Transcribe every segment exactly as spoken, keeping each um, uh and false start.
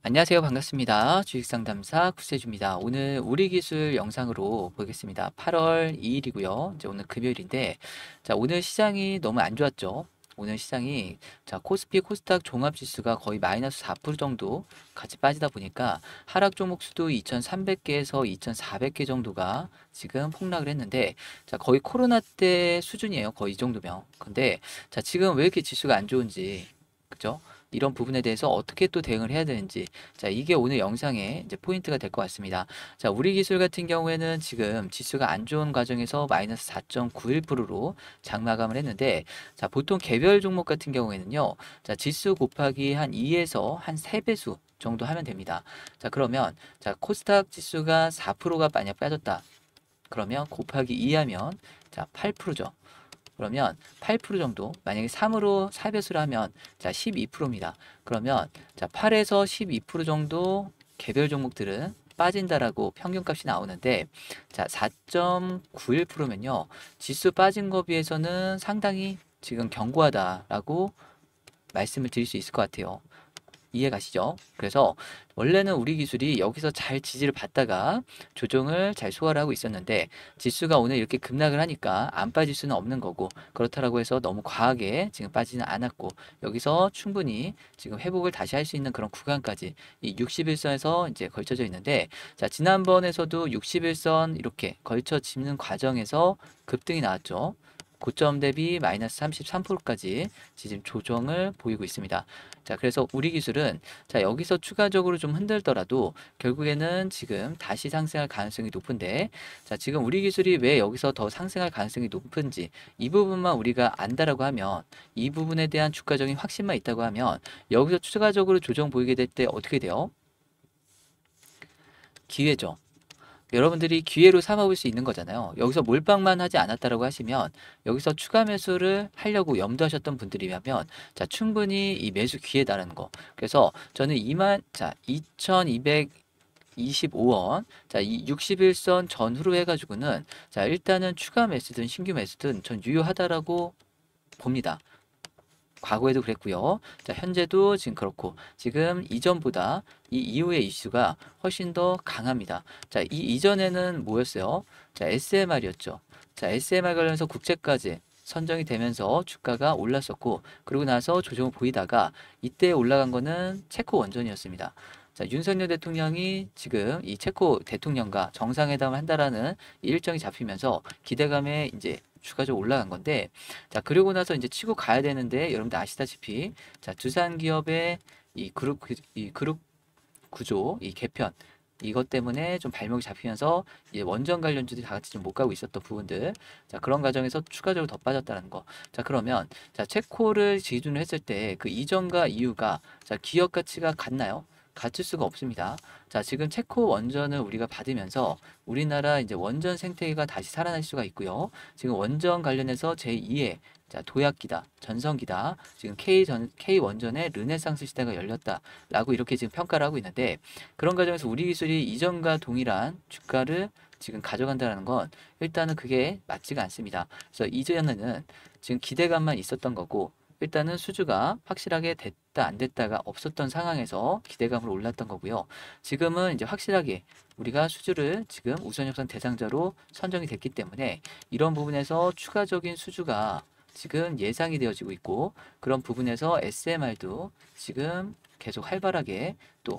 안녕하세요. 반갑습니다. 주식상담사 구세주입니다. 오늘 우리 기술 영상으로 보겠습니다. 팔월 이일이고요. 이제 오늘 금요일인데, 자, 오늘 시장이 너무 안 좋았죠. 오늘 시장이, 자, 코스피, 코스닥 종합지수가 거의 마이너스 사 퍼센트 정도 같이 빠지다 보니까 하락 종목 수도 이천삼백 개에서 이천사백 개 정도가 지금 폭락을 했는데, 자, 거의 코로나 때 수준이에요. 거의 이 정도면. 근데, 자, 지금 왜 이렇게 지수가 안 좋은지, 그죠? 이런 부분에 대해서 어떻게 또 대응을 해야 되는지, 자, 이게 오늘 영상의 이제 포인트가 될 것 같습니다. 자, 우리 기술 같은 경우에는 지금 지수가 안 좋은 과정에서 마이너스 사 점 구일 퍼센트로 장마감을 했는데, 자, 보통 개별 종목 같은 경우에는요, 자, 지수 곱하기 한 이에서 한 세 배수 정도 하면 됩니다. 자, 그러면, 자, 코스닥 지수가 사 퍼센트가 만약 빠졌다. 그러면 곱하기 이 하면, 자, 팔 퍼센트죠. 그러면 팔 퍼센트 정도, 만약에 삼으로 사 배수를 하면 자 십이 퍼센트입니다. 그러면 자 팔에서 십이 퍼센트 정도 개별 종목들은 빠진다라고 평균값이 나오는데, 자 사 점 구일 퍼센트면요 지수 빠진 거 비해서는 상당히 지금 견고하다라고 말씀을 드릴 수 있을 것 같아요. 이해 가시죠? 그래서 원래는 우리 기술이 여기서 잘 지지를 받다가 조정을 잘 소화를 하고 있었는데, 지수가 오늘 이렇게 급락을 하니까 안 빠질 수는 없는 거고, 그렇다라고 해서 너무 과하게 지금 빠지는 않았고, 여기서 충분히 지금 회복을 다시 할 수 있는 그런 구간까지 이 육십일 선에서 이제 걸쳐져 있는데, 자 지난번에서도 육십일 선 이렇게 걸쳐 짚는 과정에서 급등이 나왔죠. 고점 대비 마이너스 삼십삼 퍼센트까지 지금 조정을 보이고 있습니다. 자, 그래서 우리 기술은 자, 여기서 추가적으로 좀 흔들더라도 결국에는 지금 다시 상승할 가능성이 높은데, 자, 지금 우리 기술이 왜 여기서 더 상승할 가능성이 높은지 이 부분만 우리가 안다라고 하면, 이 부분에 대한 주가적인 확신만 있다고 하면 여기서 추가적으로 조정 보이게 될 때 어떻게 돼요? 기회죠. 여러분들이 기회로 삼아볼 수 있는 거잖아요. 여기서 몰빵만 하지 않았다라고 하시면, 여기서 추가 매수를 하려고 염두하셨던 분들이라면 자 충분히 이 매수 기회다라는 거. 그래서 저는 이만 자 이천이백이십오 원, 자 이 육십일 선 전후로 해가지고는 자 일단은 추가 매수든 신규 매수든 전 유효하다라고 봅니다. 과거에도 그랬고요. 자, 현재도 지금 그렇고, 지금 이전보다 이 이후의 이슈가 훨씬 더 강합니다. 자, 이 이전에는 뭐였어요? 자, 에스엠알이었죠. 자, 에스엠알 관련해서 국채까지 선정이 되면서 주가가 올랐었고, 그러고 나서 조정을 보이다가 이때 올라간 거는 체코 원전이었습니다. 자, 윤석열 대통령이 지금 이 체코 대통령과 정상회담을 한다라는 일정이 잡히면서 기대감에 이제 주가적으로 올라간 건데, 자, 그러고 나서 이제 치고 가야 되는데, 여러분들 아시다시피, 자, 두산 기업의 이 그룹, 구- 이 그룹 구조, 이 개편, 이것 때문에 좀 발목이 잡히면서 이제 원전 관련주들이 다 같이 좀 못 가고 있었던 부분들, 자, 그런 과정에서 추가적으로 더 빠졌다는 거. 자, 그러면, 자, 체코를 기준으로 했을 때 그 이전과 이후가, 자, 기업 가치가 같나요? 같을 수가 없습니다. 자, 지금 체코 원전을 우리가 받으면서 우리나라 이제 원전 생태계가 다시 살아날 수가 있고요. 지금 원전 관련해서 제이의 자, 도약기다, 전성기다. 지금 K 전, K 원전의 르네상스 시대가 열렸다라고 이렇게 지금 평가를 하고 있는데, 그런 과정에서 우리 기술이 이전과 동일한 주가를 지금 가져간다는 건 일단은 그게 맞지가 않습니다. 그래서 이전에는 지금 기대감만 있었던 거고, 일단은 수주가 확실하게 됐다 안 됐다가 없었던 상황에서 기대감으로 올랐던 거고요. 지금은 이제 확실하게 우리가 수주를 지금 우선협상 대상자로 선정이 됐기 때문에 이런 부분에서 추가적인 수주가 지금 예상이 되어지고 있고, 그런 부분에서 에스엠알도 지금 계속 활발하게 또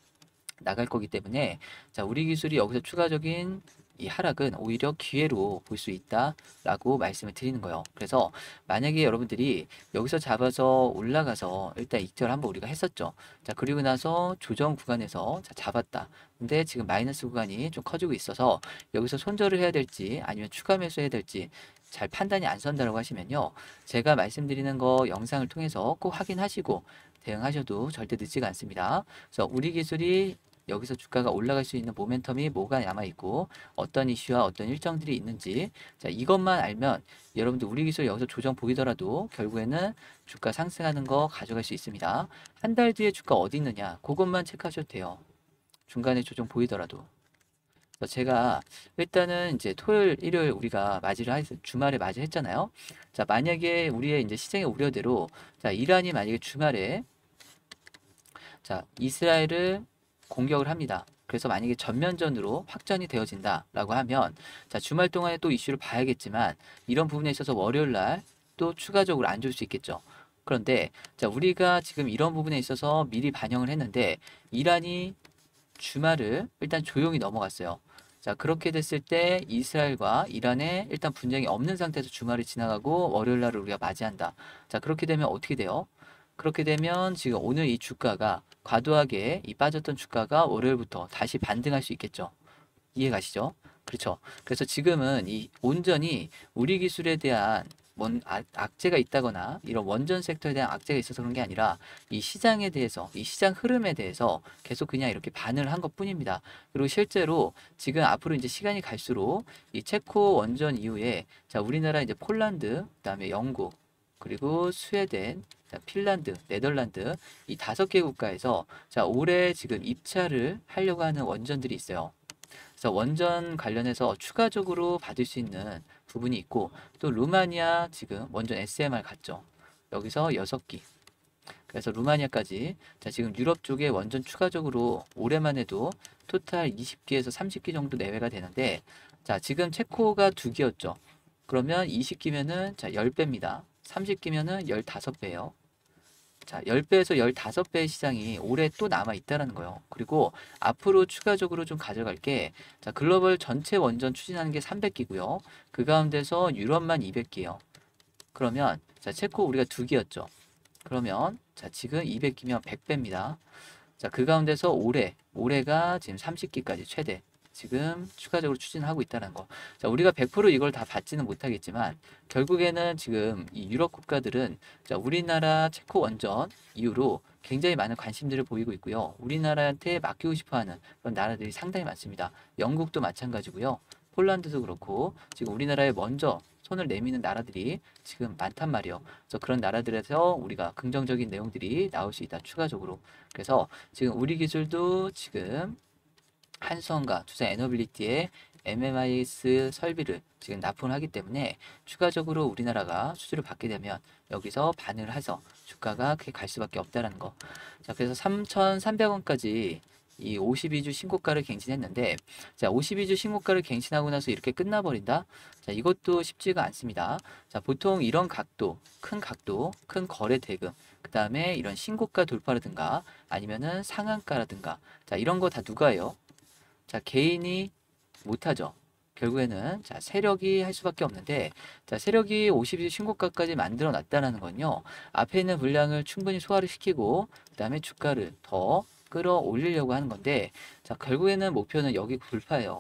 나갈 거기 때문에, 자, 우리 기술이 여기서 추가적인 이 하락은 오히려 기회로 볼 수 있다라고 말씀을 드리는 거예요. 그래서 만약에 여러분들이 여기서 잡아서 올라가서 일단 익절 한번 우리가 했었죠. 자, 그리고 나서 조정 구간에서 자, 잡았다. 근데 지금 마이너스 구간이 좀 커지고 있어서 여기서 손절을 해야 될지 아니면 추가 매수해야 될지 잘 판단이 안 선다라고 하시면요, 제가 말씀드리는 거 영상을 통해서 꼭 확인하시고 대응하셔도 절대 늦지가 않습니다. 그래서 우리 기술이 여기서 주가가 올라갈 수 있는 모멘텀이 뭐가 남아있고 어떤 이슈와 어떤 일정들이 있는지, 자, 이것만 알면 여러분들 우리 기술 여기서 조정 보이더라도 결국에는 주가 상승하는 거 가져갈 수 있습니다. 한 달 뒤에 주가 어디 있느냐, 그것만 체크하셔도 돼요. 중간에 조정 보이더라도. 그래서 제가 일단은 이제 토요일, 일요일 우리가 맞이를 하 주말에 맞이했잖아요. 자, 만약에 우리의 이제 시장의 우려대로, 자, 이란이 만약에 주말에 자, 이스라엘을 공격을 합니다. 그래서 만약에 전면전으로 확전이 되어진다라고 하면 자, 주말 동안에 또 이슈를 봐야겠지만 이런 부분에 있어서 월요일 날 또 추가적으로 안 좋을 수 있겠죠. 그런데 자, 우리가 지금 이런 부분에 있어서 미리 반영을 했는데 이란이 주말을 일단 조용히 넘어갔어요. 자, 그렇게 됐을 때 이스라엘과 이란의 일단 분쟁이 없는 상태에서 주말을 지나가고 월요일 날을 우리가 맞이한다. 자, 그렇게 되면 어떻게 돼요? 그렇게 되면 지금 오늘 이 주가가 과도하게 이 빠졌던 주가가 월요일부터 다시 반등할 수 있겠죠. 이해 가시죠? 그렇죠. 그래서 지금은 이 온전히 우리 기술에 대한 원, 악, 악재가 있다거나 이런 원전 섹터에 대한 악재가 있어서 그런 게 아니라 이 시장에 대해서 이 시장 흐름에 대해서 계속 그냥 이렇게 반응을 한 것뿐입니다. 그리고 실제로 지금 앞으로 이제 시간이 갈수록 이 체코 원전 이후에 자, 우리나라 이제 폴란드, 그다음에 영국, 그리고 스웨덴, 자, 핀란드, 네덜란드 이 다섯 개 국가에서 자, 올해 지금 입찰을 하려고 하는 원전들이 있어요. 그래서 원전 관련해서 추가적으로 받을 수 있는 부분이 있고 또 루마니아 지금 원전 에스엠알 갔죠. 여기서 여섯 기. 그래서 루마니아까지 자, 지금 유럽 쪽에 원전 추가적으로 올해만 해도 토탈 이십 기에서 삼십 기 정도 내외가 되는데 자, 지금 체코가 두 기였죠. 그러면 이십 기면은 자, 십 배입니다. 삼십 기면은 십오 배예요. 자, 십 배에서 십오 배의 시장이 올해 또 남아 있다라는 거예요. 그리고 앞으로 추가적으로 좀 가져갈 게, 자, 글로벌 전체 원전 추진하는 게 삼백 기고요. 그 가운데서 유럽만 이백 기예요. 그러면, 자, 체코 우리가 두 기였죠. 그러면, 자, 지금 이백 기면 백 배입니다. 자, 그 가운데서 올해, 올해가 지금 삼십 기까지 최대. 지금 추가적으로 추진하고 있다는 거. 자, 우리가 백 퍼센트 이걸 다 받지는 못하겠지만 결국에는 지금 이 유럽 국가들은 자, 우리나라 체코 원전 이후로 굉장히 많은 관심들을 보이고 있고요. 우리나라한테 맡기고 싶어하는 그런 나라들이 상당히 많습니다. 영국도 마찬가지고요. 폴란드도 그렇고 지금 우리나라에 먼저 손을 내미는 나라들이 지금 많단 말이에요. 그래서 그런 나라들에서 우리가 긍정적인 내용들이 나올 수 있다. 추가적으로. 그래서 지금 우리 기술도 지금 한수원과 투자 에너빌리티의 엠엠아이에스 설비를 지금 납품을 하기 때문에 추가적으로 우리나라가 수주를 받게 되면 여기서 반응을 해서 주가가 크게 갈 수밖에 없다라는 거. 자, 그래서 삼천삼백 원까지 이 오십이 주 신고가를 갱신했는데, 자, 오십이 주 신고가를 갱신하고 나서 이렇게 끝나버린다? 자, 이것도 쉽지가 않습니다. 자, 보통 이런 각도, 큰 각도, 큰 거래 대금, 그 다음에 이런 신고가 돌파라든가 아니면은 상한가라든가, 자, 이런 거 다 누가 해요? 자, 개인이 못하죠. 결국에는 자, 세력이 할 수밖에 없는데 자, 세력이 오십이 주 신고가까지 만들어 놨다는 건요. 앞에 있는 물량을 충분히 소화를 시키고 그다음에 주가를 더 끌어올리려고 하는 건데 자, 결국에는 목표는 여기 돌파예요.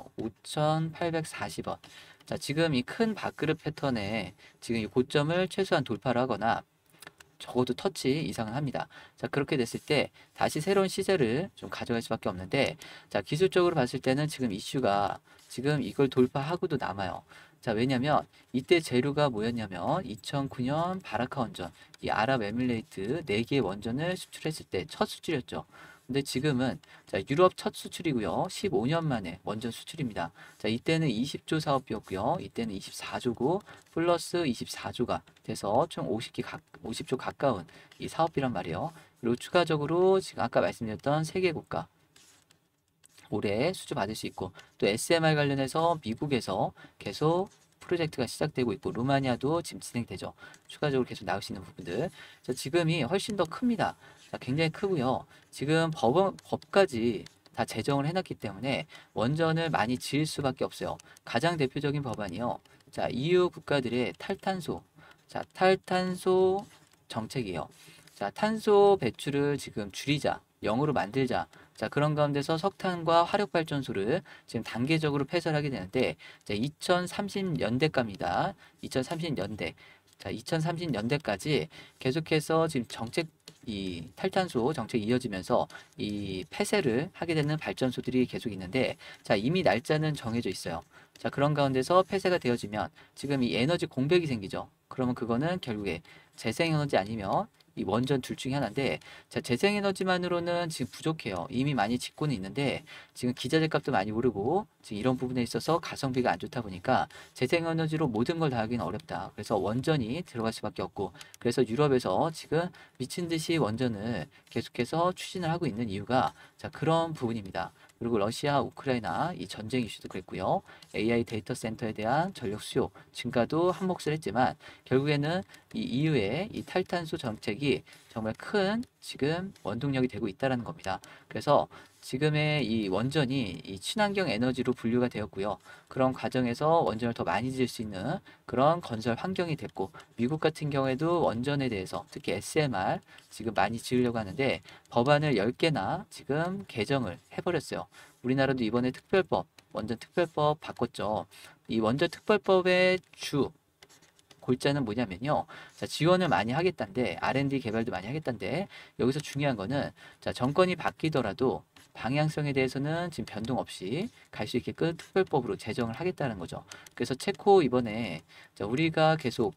오천팔백사십 원. 자, 지금 이 큰 밥그릇 패턴에 지금 이 고점을 최소한 돌파를 하거나 적어도 터치 이상은 합니다. 자, 그렇게 됐을 때 다시 새로운 시세를 좀 가져갈 수밖에 없는데 자, 기술적으로 봤을 때는 지금 이슈가 지금 이걸 돌파하고도 남아요. 자, 왜냐면 이때 재료가 뭐였냐면 이천구 년 바라카 원전 이 아랍에미레이트 네 개의 원전을 수출했을 때 첫 수출이었죠. 근데 지금은 자, 유럽 첫 수출이고요. 십오 년 만에 원전 수출입니다. 자, 이때는 이십 조 사업비였고요. 이때는 이십사 조고 플러스 이십사 조가 돼서 총 오십 기 각, 오십 조 가까운 이 사업비란 말이에요. 그리고 추가적으로 지금 아까 말씀드렸던 세 개 국가 올해 수주 받을 수 있고 또 에스엠알 관련해서 미국에서 계속 프로젝트가 시작되고 있고 루마니아도 지금 진행되죠. 추가적으로 계속 나올 수 있는 부분들. 자, 지금이 훨씬 더 큽니다. 자, 굉장히 크고요. 지금 법, 법까지 다 제정을 해놨기 때문에 원전을 많이 지을 수밖에 없어요. 가장 대표적인 법안이요. 자, 이유 국가들의 탈탄소, 자, 탈탄소 정책이에요. 자, 탄소 배출을 지금 줄이자, 영으로 만들자. 자, 그런 가운데서 석탄과 화력발전소를 지금 단계적으로 폐설하게 되는데, 자, 이천삼십 년대까지입니다. 이천삼십 년대. 자, 이천삼십 년대까지 계속해서 지금 정책, 이 탈탄소 정책이 이어지면서 이 폐쇄를 하게 되는 발전소들이 계속 있는데, 자, 이미 날짜는 정해져 있어요. 자, 그런 가운데서 폐쇄가 되어지면 지금 이 에너지 공백이 생기죠. 그러면 그거는 결국에 재생에너지 아니면 이 원전 둘 중에 하나인데, 자, 재생에너지만으로는 지금 부족해요. 이미 많이 짓고는 있는데 지금 기자재 값도 많이 오르고 지금 이런 부분에 있어서 가성비가 안 좋다 보니까 재생에너지로 모든 걸 다 하기는 어렵다. 그래서 원전이 들어갈 수밖에 없고, 그래서 유럽에서 지금 미친 듯이 원전을 계속해서 추진을 하고 있는 이유가 자, 그런 부분입니다. 그리고 러시아, 우크라이나 이 전쟁 이슈도 그랬고요. 에이아이 데이터 센터에 대한 전력 수요 증가도 한 몫을 했지만 결국에는 이 이유의 이 탈탄소 정책이 정말 큰 지금 원동력이 되고 있다는 겁니다. 그래서 지금의 이 원전이 이 친환경 에너지로 분류가 되었고요. 그런 과정에서 원전을 더 많이 지을 수 있는 그런 건설 환경이 됐고, 미국 같은 경우에도 원전에 대해서 특히 에스엠알 지금 많이 지으려고 하는데 법안을 열 개나 지금 개정을 해버렸어요. 우리나라도 이번에 특별법, 원전 특별법 바꿨죠. 이 원전 특별법의 주 골자는 뭐냐면요. 자, 지원을 많이 하겠다는데, 알앤디 개발도 많이 하겠다는데, 여기서 중요한 거는, 자, 정권이 바뀌더라도 방향성에 대해서는 지금 변동 없이 갈 수 있게끔 특별법으로 제정을 하겠다는 거죠. 그래서 체코 이번에, 자, 우리가 계속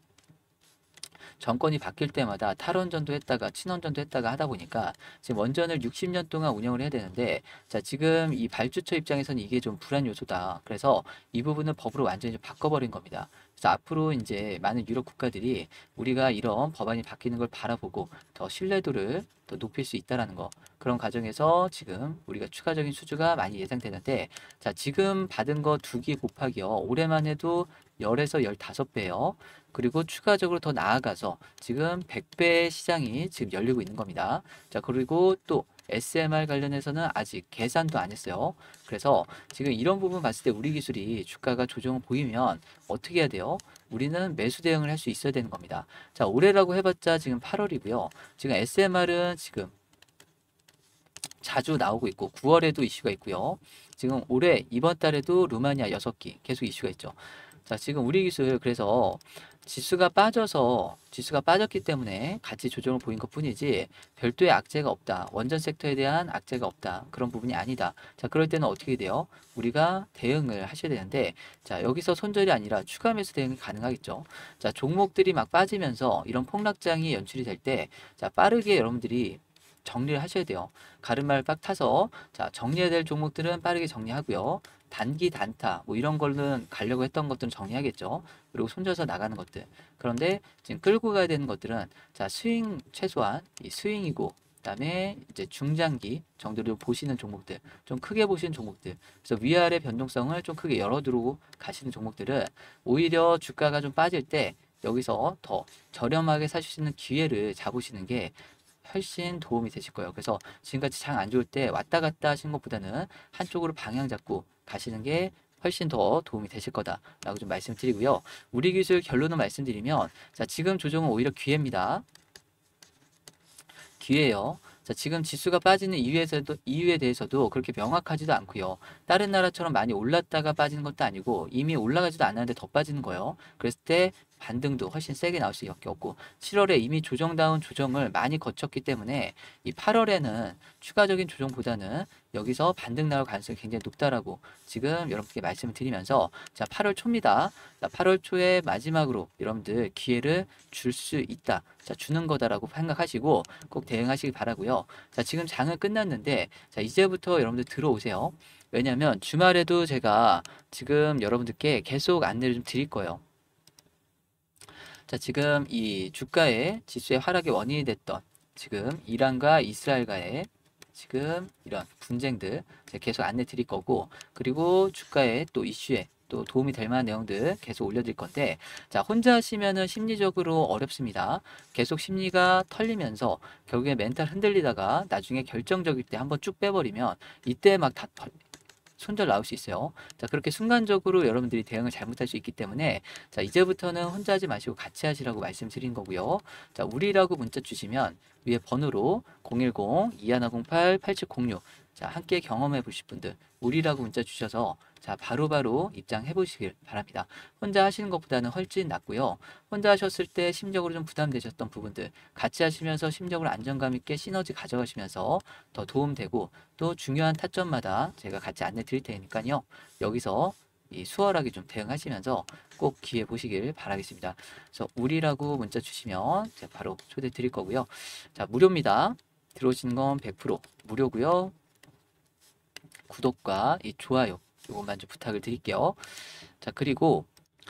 정권이 바뀔 때마다 탈원전도 했다가 친원전도 했다가 하다 보니까 지금 원전을 육십 년 동안 운영을 해야 되는데, 자, 지금 이 발주처 입장에서는 이게 좀 불안 요소다. 그래서 이 부분을 법으로 완전히 좀 바꿔버린 겁니다. 그래서 앞으로 이제 많은 유럽 국가들이 우리가 이런 법안이 바뀌는 걸 바라보고 더 신뢰도를 더 높일 수 있다라는 거. 그런 과정에서 지금 우리가 추가적인 수주가 많이 예상되는데, 자, 지금 받은 거 두 개 곱하기요. 올해만 해도 열에서 열다섯 배요. 그리고 추가적으로 더 나아가서 지금 백 배 시장이 지금 열리고 있는 겁니다. 자, 그리고 또 에스엠알 관련해서는 아직 계산도 안 했어요. 그래서 지금 이런 부분 봤을 때 우리 기술이 주가가 조정을 보이면 어떻게 해야 돼요? 우리는 매수 대응을 할 수 있어야 되는 겁니다. 자, 올해라고 해봤자 지금 팔월이고요. 지금 에스엠알은 지금 자주 나오고 있고 구월에도 이슈가 있고요. 지금 올해 이번 달에도 루마니아 여섯 기 계속 이슈가 있죠. 자, 지금 우리 기술 그래서 지수가 빠져서 지수가 빠졌기 때문에 같이 조정을 보인 것 뿐이지 별도의 악재가 없다. 원전 섹터에 대한 악재가 없다. 그런 부분이 아니다. 자, 그럴 때는 어떻게 돼요? 우리가 대응을 하셔야 되는데, 자, 여기서 손절이 아니라 추가 매수 대응이 가능하겠죠. 자, 종목들이 막 빠지면서 이런 폭락장이 연출이 될 때, 자, 빠르게 여러분들이 정리를 하셔야 돼요. 가르마를 빡 타서 자, 정리해야 될 종목들은 빠르게 정리하고요. 단기 단타 뭐 이런 걸는 가려고 했던 것들은 정리하겠죠. 그리고 손져서 나가는 것들. 그런데 지금 끌고 가야 되는 것들은 자, 스윙 최소한 이 스윙이고 그다음에 이제 중장기 정도를 보시는 종목들, 좀 크게 보시는 종목들. 그래서 위아래 변동성을 좀 크게 열어두고 가시는 종목들은 오히려 주가가 좀 빠질 때 여기서 더 저렴하게 사실 수 있는 기회를 잡으시는 게 훨씬 도움이 되실 거예요. 그래서 지금같이 장 안 좋을 때 왔다 갔다 하시는 것보다는 한쪽으로 방향 잡고 가시는 게 훨씬 더 도움이 되실 거다라고 좀 말씀드리고요. 우리 기술 결론을 말씀드리면, 자, 지금 조정은 오히려 기회입니다. 기회예요. 자, 지금 지수가 빠지는 이유에서도, 이유에 대해서도 그렇게 명확하지도 않고요. 다른 나라처럼 많이 올랐다가 빠지는 것도 아니고 이미 올라가지도 않았는데 더 빠지는 거예요. 그랬을 때 반등도 훨씬 세게 나올 수밖에 없고, 칠월에 이미 조정다운 조정을 많이 거쳤기 때문에 이 팔월에는 추가적인 조정보다는 여기서 반등 나올 가능성이 굉장히 높다라고 지금 여러분께 말씀을 드리면서, 자, 팔월 초입니다. 자, 팔월 초에 마지막으로 여러분들 기회를 줄 수 있다. 자, 주는 거다라고 생각하시고 꼭 대응하시기 바라고요. 자, 지금 장은 끝났는데 자, 이제부터 여러분들 들어오세요. 왜냐하면 주말에도 제가 지금 여러분들께 계속 안내를 좀 드릴 거예요. 자, 지금 이 주가의 지수의 하락의 원인이 됐던 지금 이란과 이스라엘과의 지금 이런 분쟁들 제가 계속 안내 드릴 거고, 그리고 주가의 또 이슈에 또 도움이 될 만한 내용들 계속 올려드릴 건데, 자, 혼자 하시면은 심리적으로 어렵습니다. 계속 심리가 털리면서 결국에 멘탈 흔들리다가 나중에 결정적일 때 한번 쭉 빼버리면 이때 막 다 손절 나올 수 있어요. 자, 그렇게 순간적으로 여러분들이 대응을 잘못할 수 있기 때문에 자, 이제부터는 혼자 하지 마시고 같이 하시라고 말씀드린 거고요. 자, 우리라고 문자 주시면 위에 번호로 공일공 이일공팔 팔칠공육, 자, 함께 경험해 보실 분들 우리라고 문자 주셔서 자, 바로바로 입장해 보시길 바랍니다. 혼자 하시는 것보다는 훨씬 낫고요. 혼자 하셨을 때 심적으로 좀 부담되셨던 부분들 같이 하시면서 심적으로 안정감 있게 시너지 가져가시면서 더 도움되고, 또 중요한 타점마다 제가 같이 안내 드릴 테니까요. 여기서 이 수월하게 좀 대응하시면서 꼭 기회 보시길 바라겠습니다. 그래서 우리라고 문자 주시면 제가 바로 초대 드릴 거고요. 자, 무료입니다. 들어오신 건 백 퍼센트 무료고요. 구독과 이 좋아요 이것만 좀 부탁을 드릴게요. 자, 그리고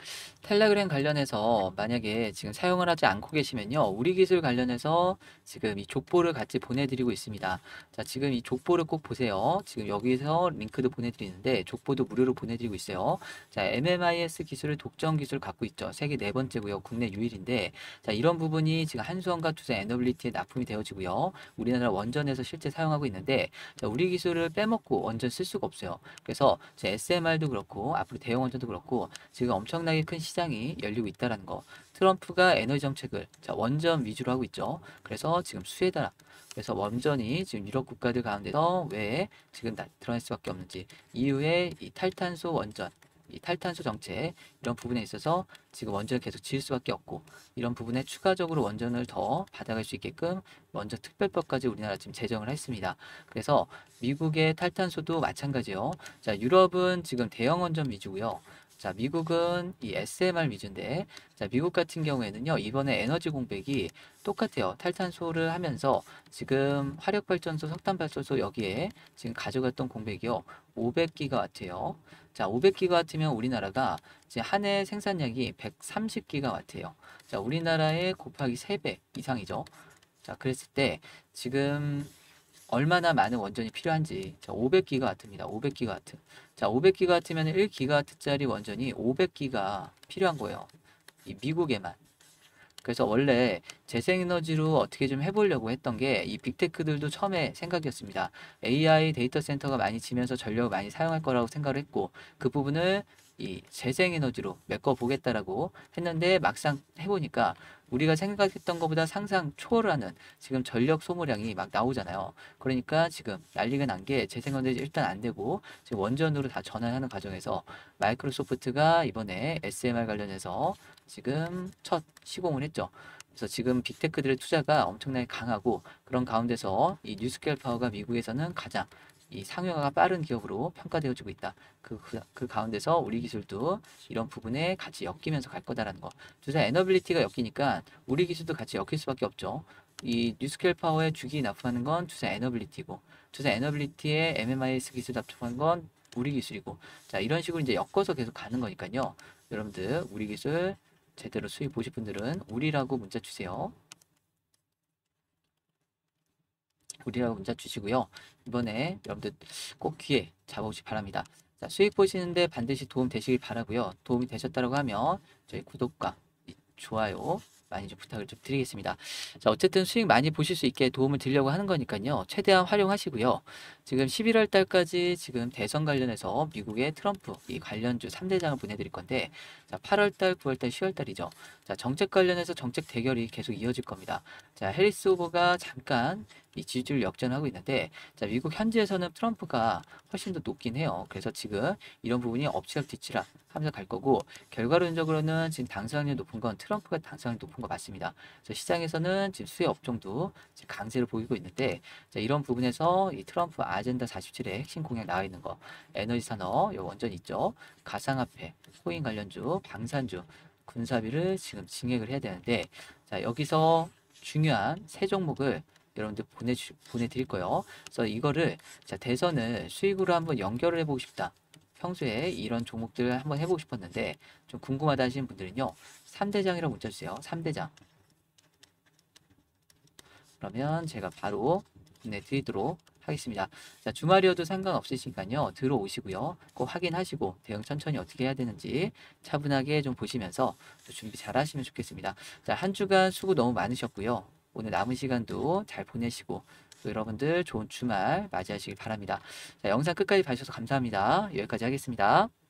텔레그램 관련해서 만약에 지금 사용을 하지 않고 계시면요. 우리 기술 관련해서 지금 이 족보를 같이 보내드리고 있습니다. 자, 지금 이 족보를 꼭 보세요. 지금 여기서 링크도 보내드리는데 족보도 무료로 보내드리고 있어요. 자, 엠엠아이에스 기술을 독점 기술 갖고 있죠. 세계 네 번째고요. 국내 유일인데 자, 이런 부분이 지금 한수원과 두산 에너빌리티에 납품이 되어지고요. 우리나라 원전에서 실제 사용하고 있는데 자, 우리 기술을 빼먹고 원전 쓸 수가 없어요. 그래서 에스엠알도 그렇고 앞으로 대형 원전도 그렇고 지금 엄청나게 큰 시장이 열리고 있다는 거. 트럼프가 에너지 정책을 자, 원전 위주로 하고 있죠. 그래서 지금 수혜다. 그래서 원전이 지금 유럽 국가들 가운데서 왜 지금 다 드러날 수밖에 없는지 이후에 이 탈탄소 원전 이 탈탄소 정책 이런 부분에 있어서 지금 원전을 계속 지을 수밖에 없고 이런 부분에 추가적으로 원전을 더 받아갈 수 있게끔 원전 특별법까지 우리나라 지금 제정을 했습니다. 그래서 미국의 탈탄소도 마찬가지요. 자, 유럽은 지금 대형 원전 위주고요. 자, 미국은 이 에스엠알 위주인데, 자, 미국 같은 경우에는요, 이번에 에너지 공백이 똑같아요. 탈탄소를 하면서 지금 화력발전소, 석탄발전소 여기에 지금 가져갔던 공백이요, 오백 기가와트예요. 자, 오백 기가와트면 우리나라가 이제 한 해 생산량이 백삼십 기가와트예요. 자, 우리나라의 곱하기 세 배 이상이죠. 자, 그랬을 때 지금 얼마나 많은 원전이 필요한지. 자, 오백 기가와트입니다. 오백 기가와트. 자, 오백 기가와트면 일 기가와트짜리 원전이 오백 기가 필요한 거예요. 이 미국에만. 그래서 원래 재생에너지로 어떻게 좀 해보려고 했던 게 이 빅테크들도 처음에 생각이었습니다. 에이아이 데이터 센터가 많이 지면서 전력을 많이 사용할 거라고 생각을 했고 그 부분을 이 재생에너지로 메꿔보겠다라고 했는데 막상 해보니까 우리가 생각했던 것보다 상상 초월하는 지금 전력 소모량이 막 나오잖아요. 그러니까 지금 난리가 난 게 재생에너지 일단 안 되고 지금 원전으로 다 전환하는 과정에서 마이크로소프트가 이번에 에스엠알 관련해서 지금 첫 시공을 했죠. 그래서 지금 빅테크들의 투자가 엄청나게 강하고 그런 가운데서 이 뉴스케일 파워가 미국에서는 가장 이 상용화가 빠른 기업으로 평가되어지고 있다. 그, 그, 그 가운데서 우리 기술도 이런 부분에 같이 엮이면서 갈 거다라는 거. 두산 에너빌리티가 엮이니까 우리 기술도 같이 엮일 수밖에 없죠. 이 뉴스케일 파워에 주기 납품하는 건 두산 에너빌리티고 두산 에너빌리티에 엠엠아이에스 기술 납품하는 건 우리 기술이고 자 이런 식으로 이제 엮어서 계속 가는 거니까요. 여러분들 우리 기술 제대로 수익 보실 분들은 우리라고 문자 주세요. 우리라고 문자 주시고요. 이번에 여러분들 꼭 기회 잡아오시기 바랍니다. 자, 수익 보시는데 반드시 도움 되시길 바라고요. 도움이 되셨다고 하면 저희 구독과 좋아요 많이 좀 부탁을 좀 드리겠습니다. 자, 어쨌든 수익 많이 보실 수 있게 도움을 드리려고 하는 거니까요. 최대한 활용하시고요. 지금 십일월 달까지 지금 대선 관련해서 미국의 트럼프 이 관련주 삼 대장을 보내드릴 건데 자, 팔월 달, 구월 달, 시월 달이죠. 자, 정책 관련해서 정책 대결이 계속 이어질 겁니다. 자, 해리스 후보가 잠깐 이 지지율 역전하고 있는데 자, 미국 현지에서는 트럼프가 훨씬 더 높긴 해요. 그래서 지금 이런 부분이 엎치락뒤치락 하면서 갈 거고 결과론적으로는 지금 당선율 높은 건 트럼프가 당선율 높은 거 맞습니다. 그래서 시장에서는 지금 수혜 업종도 지금 강세를 보이고 있는데 자, 이런 부분에서 이 트럼프 아젠다 사십칠의 핵심 공약 나와 있는 거 에너지 산업 요 원전 있죠. 가상화폐, 코인 관련주, 방산주, 군사비를 지금 증액을 해야 되는데 자, 여기서 중요한 세 종목을 여러분들 보내주, 보내드릴 거예요. 그래서 이거를 자, 대선을 수익으로 한번 연결을 해보고 싶다. 평소에 이런 종목들을 한번 해보고 싶었는데 좀 궁금하다 하시는 분들은요. 삼 대장이라고 문자 주세요. 삼 대장. 그러면 제가 바로 보내드리도록 하겠습니다. 자, 주말이어도 상관없으시니까요. 들어오시고요. 꼭 확인하시고 대응 천천히 어떻게 해야 되는지 차분하게 좀 보시면서 준비 잘 하시면 좋겠습니다. 자, 한 주간 수고 너무 많으셨고요. 오늘 남은 시간도 잘 보내시고 또 여러분들 좋은 주말 맞이하시길 바랍니다. 자, 영상 끝까지 봐주셔서 감사합니다. 여기까지 하겠습니다.